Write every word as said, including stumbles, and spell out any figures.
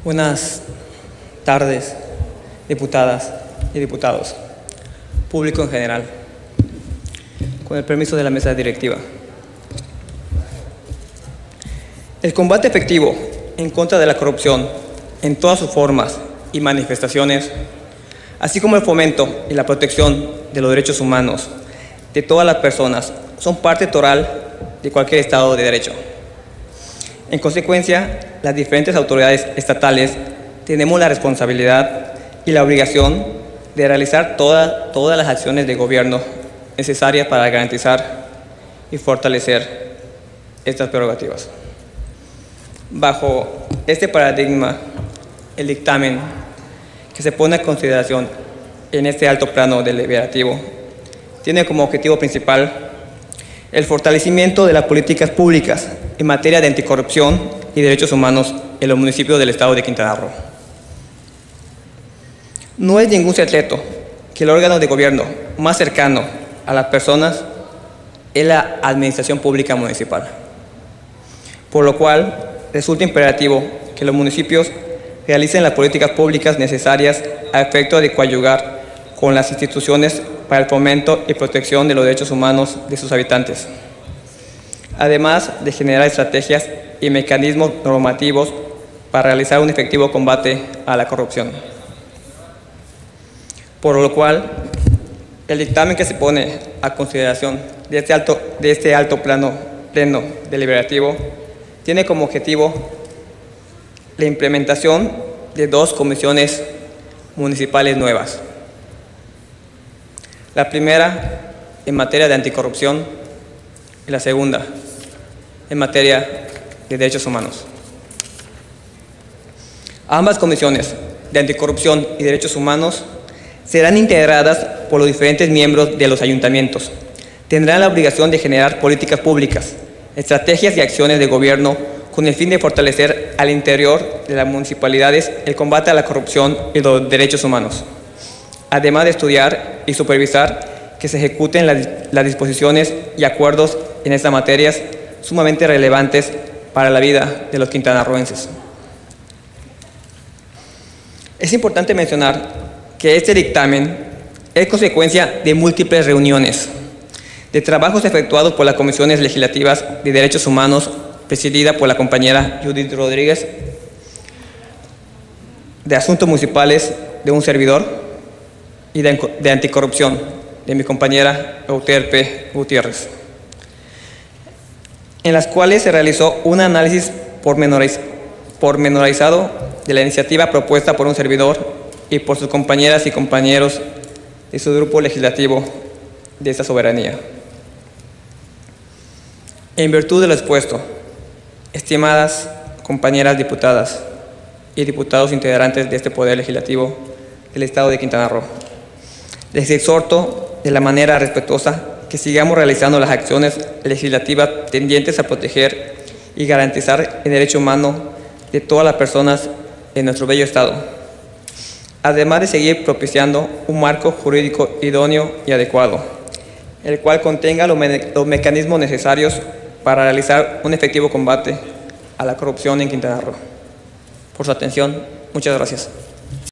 Buenas tardes, diputadas y diputados, público en general. Con el permiso de la mesa directiva. El combate efectivo en contra de la corrupción en todas sus formas y manifestaciones, así como el fomento y la protección de los derechos humanos de todas las personas, son parte total de cualquier Estado de Derecho. En consecuencia, las diferentes autoridades estatales tenemos la responsabilidad y la obligación de realizar toda, todas las acciones de gobierno necesarias para garantizar y fortalecer estas prerrogativas. Bajo este paradigma, el dictamen que se pone a consideración en este alto plano deliberativo tiene como objetivo principal el fortalecimiento de las políticas públicas en materia de anticorrupción y derechos humanos en los municipios del Estado de Quintana Roo. No es ningún secreto que el órgano de gobierno más cercano a las personas es la Administración Pública Municipal, por lo cual resulta imperativo que los municipios realicen las políticas públicas necesarias a efecto de coadyuvar con las instituciones para el fomento y protección de los derechos humanos de sus habitantes, además de generar estrategias y mecanismos normativos para realizar un efectivo combate a la corrupción. Por lo cual, el dictamen que se pone a consideración de este alto, de este alto plano, pleno deliberativo tiene como objetivo la implementación de dos comisiones municipales nuevas. La primera en materia de anticorrupción y la segunda en materia de derechos humanos. Ambas comisiones de anticorrupción y derechos humanos serán integradas por los diferentes miembros de los ayuntamientos. Tendrán la obligación de generar políticas públicas, estrategias y acciones de gobierno con el fin de fortalecer al interior de las municipalidades el combate a la corrupción y los derechos humanos, además de estudiar y supervisar que se ejecuten las, las disposiciones y acuerdos en estas materias sumamente relevantes para la vida de los quintanarroenses. Es importante mencionar que este dictamen es consecuencia de múltiples reuniones, de trabajos efectuados por las comisiones legislativas de derechos humanos presidida por la compañera Judith Rodríguez, de asuntos municipales de un servidor y de, de anticorrupción de mi compañera Euterpe Gutiérrez, en las cuales se realizó un análisis pormenoriz, pormenorizado de la iniciativa propuesta por un servidor y por sus compañeras y compañeros de su grupo legislativo de esta soberanía. En virtud de lo expuesto, estimadas compañeras diputadas y diputados integrantes de este Poder Legislativo del Estado de Quintana Roo, les exhorto de la manera respetuosa que sigamos realizando las acciones legislativas tendientes a proteger y garantizar el derecho humano de todas las personas en nuestro bello Estado, además de seguir propiciando un marco jurídico idóneo y adecuado, el cual contenga los, me los mecanismos necesarios para realizar un efectivo combate a la corrupción en Quintana Roo. Por su atención, muchas gracias.